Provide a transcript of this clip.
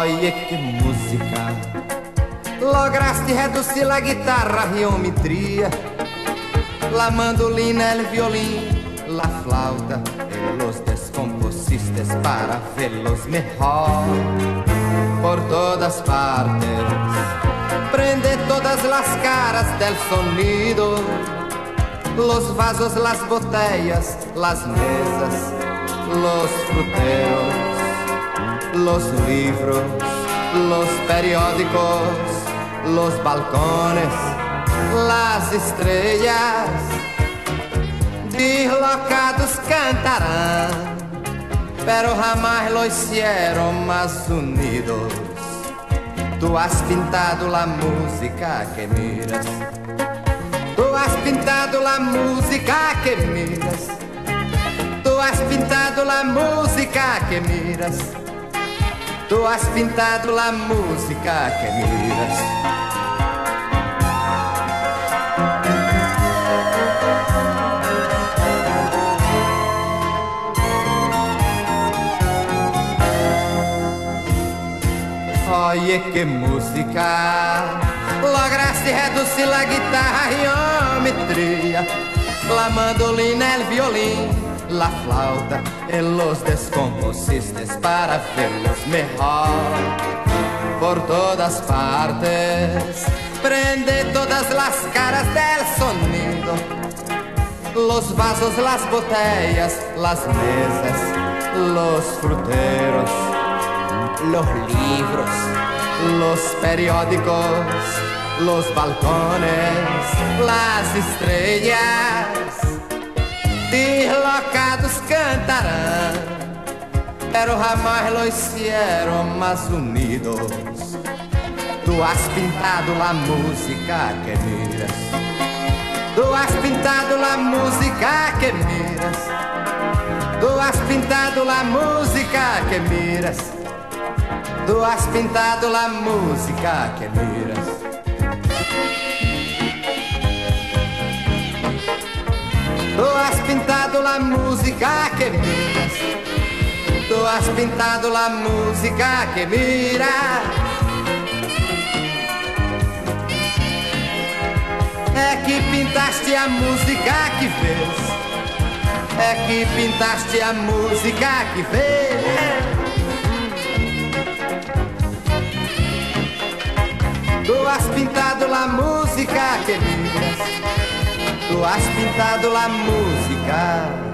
Oye que música, lograste reducir la guitarra a geometría, la mandolina, el violín, la flauta, y los descompusiste para verlos mejor por todas partes. Prende todas las caras del sonido, los vasos, las botellas, las mesas, los fruteros, los libros, los periódicos, los balcones, las estrellas. Deslocados cantarán, pero jamás lo hicieron más unidos. Tú has pintado la música que miras, tú has pintado la música que miras, tú has pintado la música que miras, tú has pintado la música que miras. Oye que música, lograste reducir la guitarra a geometría, la mandolina, el violín, la flauta, y los descompusiste para verlos mejor por todas partes. Prende todas las caras del sonido, los vasos, las botellas, las mesas, los fruteros, los libros, los periódicos, los balcones, las estrellas. Deslocados cantarán, pero jamás lo hicieron más unidos. Tú has pintado la música que miras, tú has pintado la música que miras, tú has pintado la música que miras, tú has pintado la música que miras. Tú has pintado la música que miras, tú has pintado la música que miras. É que pintaste a música que vês, é que pintaste a música que vês. Tú has pintado la música que miras, tú has pintado la música